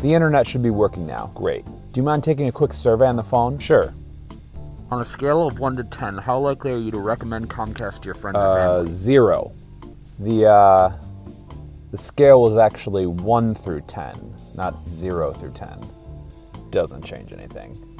The internet should be working now. Great. Do you mind taking a quick survey on the phone? Sure. On a scale of 1 to 10, how likely are you to recommend Comcast to your friends or family? 0. The scale was actually 1 through 10, not 0 through 10. Doesn't change anything.